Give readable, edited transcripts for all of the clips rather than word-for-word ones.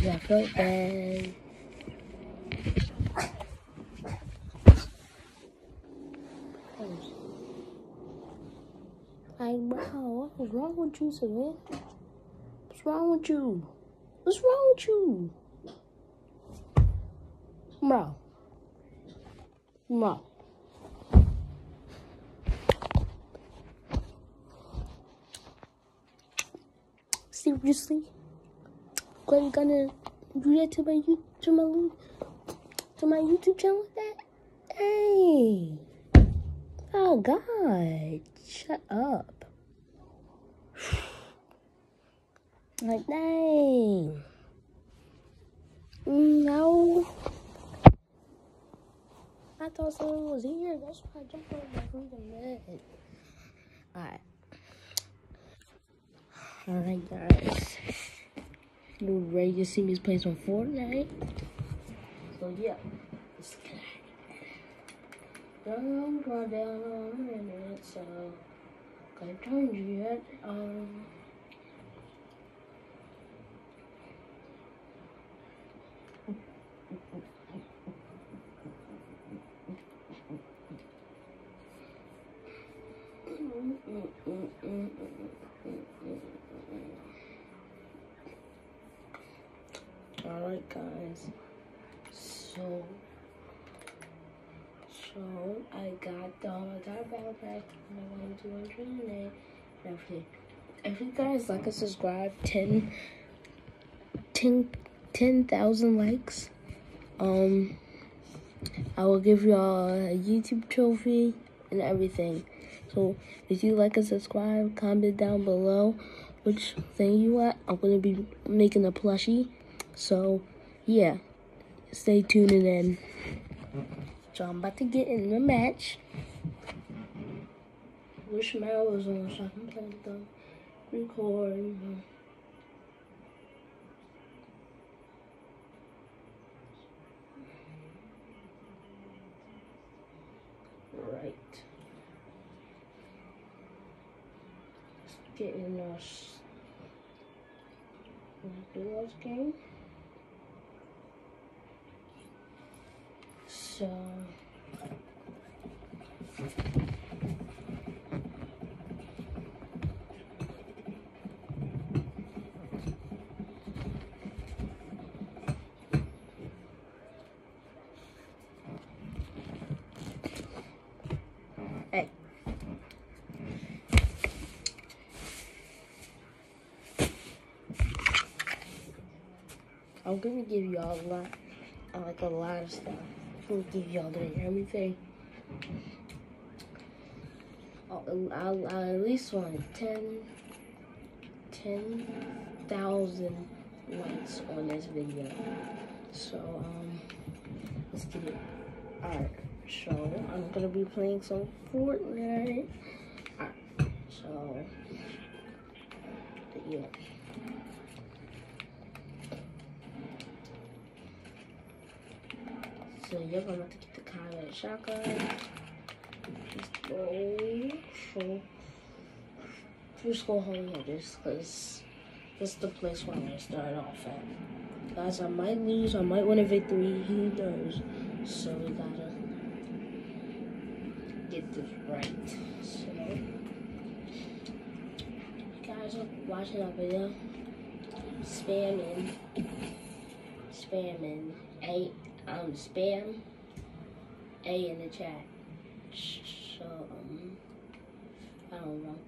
I felt bad. Like, bro, what's wrong with you, Savannah? What's wrong with you? What's wrong with you? Bro. Bro. Seriously? Are you gonna do that to my YouTube channel like that? Hey. Oh, God. Shut up. Like, dang. No. I thought someone was here. That's why I jumped on my freaking bed. Alright, guys. You ready to see me play some Fortnite? So, yeah. Let's get it. I'm going down on a minute, so can't turn you yet. Alright, guys. So I got battle pack, and I wanted to enjoy it. If you guys like and subscribe, 10,000 likes, I will give y'all a YouTube trophy and everything. So if you like and subscribe, comment down below which thing you want. I'm gonna be making a plushie. So yeah, stay tuned in. So I'm about to get in the match. Wish Mel was on so I can play with them. Record. Right. Let's get in our duos game. So hey. I'm gonna give y'all a lot of stuff. I'm gonna give y'all everything. I'll at least want 10,000 likes on this video. So let's get it. Alright, so I'm gonna be playing some Fortnite. Alright, so yeah. So you're gonna have to get the combat shotgun. Just go home with this, because this is the place where I'm gonna start off at. Guys, I might lose, I might win a victory, who knows? So we gotta get this right. So you guys are watching our video, spamming spam A in the chat. So I don't know.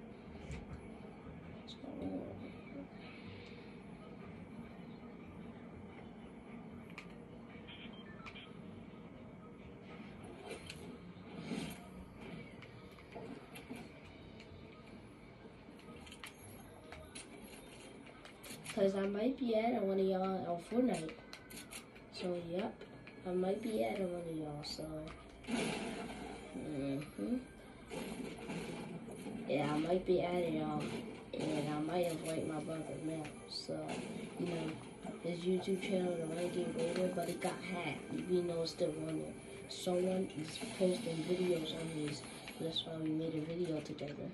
Because I might be adding one of y'all on Fortnite. So, yep. I might be adding one of y'all, so. Yeah, I might be adding y'all. And I might invite my brother now. So, you know, his YouTube channel, the Ranking Raider, but it got hacked. Even though it's still on there. Someone is posting videos on his. That's why we made a video together.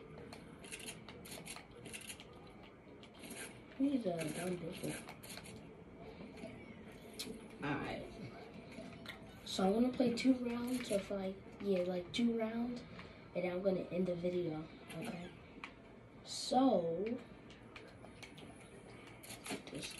He's a dumb bitch. So I'm gonna play 2 rounds, or for like 2 rounds, and I'm gonna end the video. Okay. So this.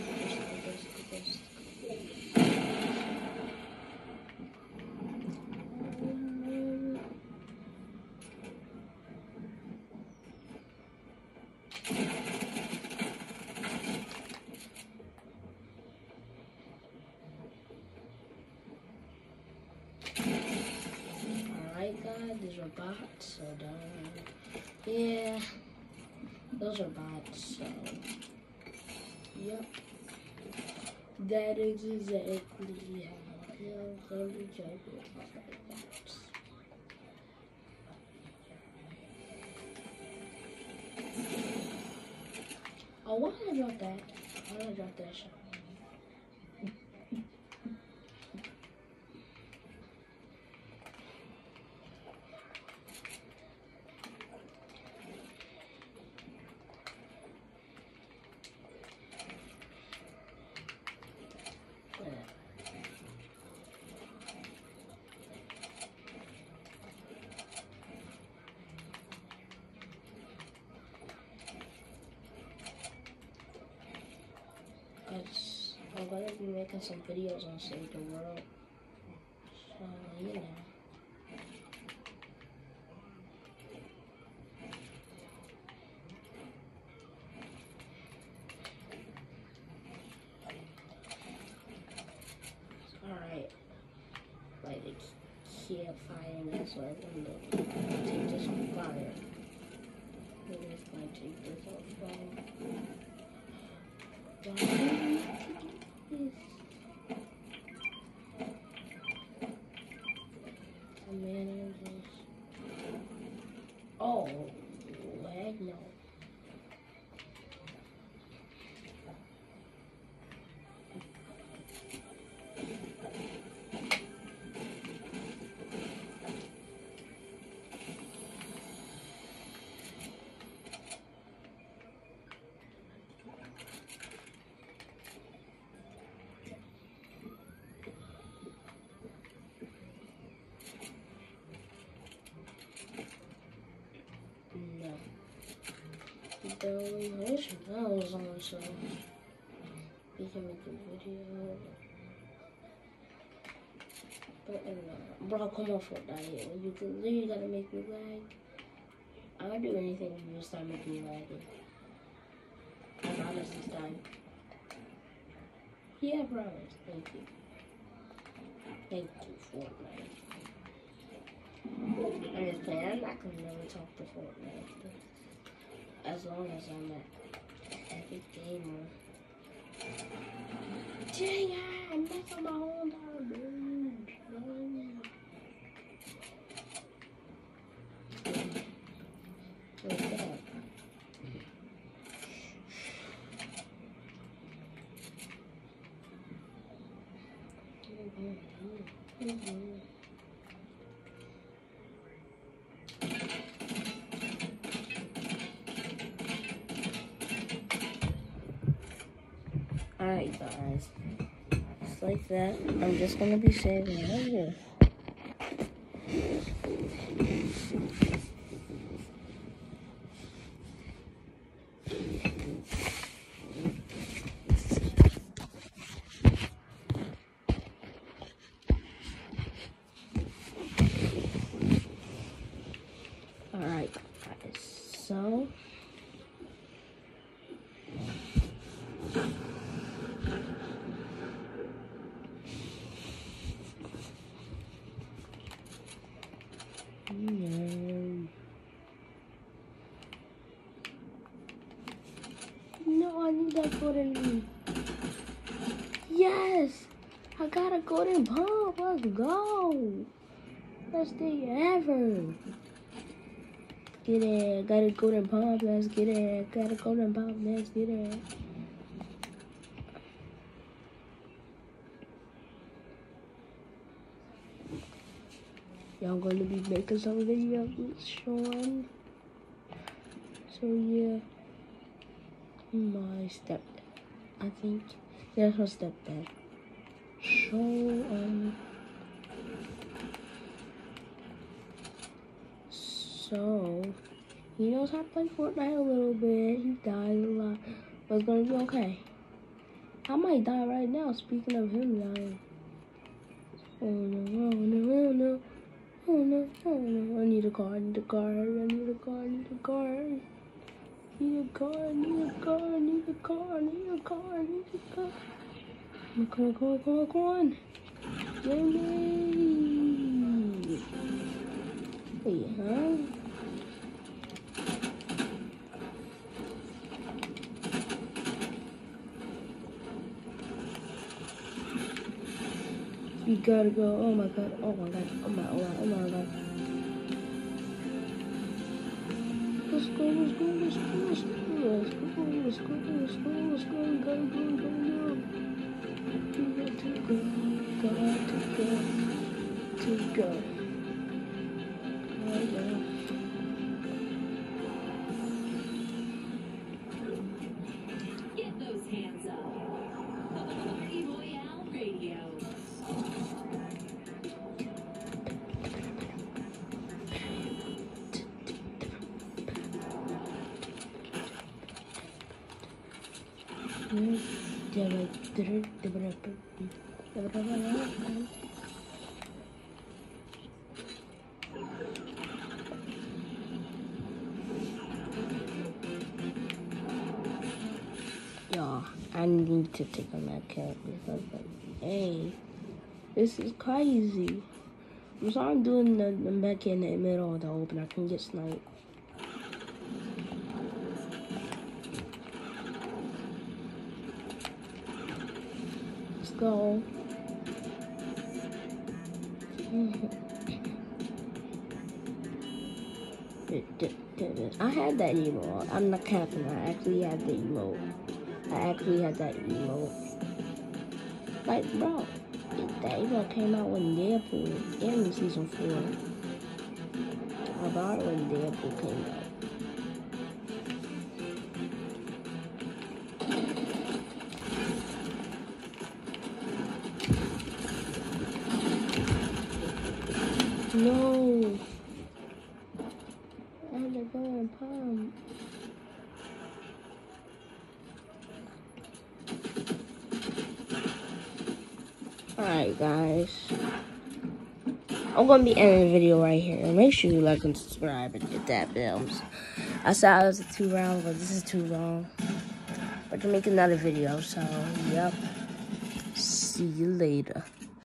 Alright guys, these are bots, so yeah, those are bots, so yep. That is exactly how you're going to judge it. Bots. Oh, why did I drop that? Why did I drop that shot? I'm gonna be making some videos on Save the World. So, you know. Alright. Like, it can't fire me, so I'm gonna take this on fire. I'm just gonna take this on fire. Oh, heck no. I wish I was on, so we can make a video. But bro, come on, Fortnite. You literally gotta make me lag. I would do anything if you start making me laggy. I promise this time. Yeah, I promise. Thank you. Thank you, Fortnite. I'm just playing. I'm not gonna never talk to Fortnite. As long as I'm at Epic Gamer. Dang it! I'm messing my whole entire dude. What's that? Alright guys, just like that, I'm just gonna be saving it here. Alright guys, so no, I need that golden. Yes, I got a golden pump. Let's go. Best day ever. Get it. Got a golden pump. Let's get it. Got a golden pump. Let's get it. Yeah, I'm gonna be making some videos with Sean. So yeah, my stepdad. I think that's my stepdad. So So, he knows how to play Fortnite a little bit. He died a lot, but it's gonna be okay. I might die right now, speaking of him dying. Oh no, oh no, oh no. Oh no, oh no. I need a car, I need a car, I need a car, I need a car. I need a car, I need a car, I need a car, I need a car, I need a car. Come on. Yay! Wait, huh? You gotta go. Oh my god. Oh my god. Oh my god. Oh my god. Let's go. Let's go. Let's go. Let's go. Let's go. Let's go. Let's go. Let's go. We gotta go. To go. Right now. Get those hands up. Party Royale Radio. Y'all, I need to take a med kit because, like, hey, this is crazy. So I'm doing the med kit in the middle of the open. I can get sniped. Let's go. I had that emote. I'm not capping. I actually had the emote. I actually had that emote. Like, bro, that emote came out when Deadpool in season 4. I bought it when Deadpool came out. No. I had to go and pump. Alright, guys. I'm going to be ending the video right here. Make sure you like and subscribe and hit that bell. I said it was 2 rounds, but this is too long. But to make another video, so, yep. See you later.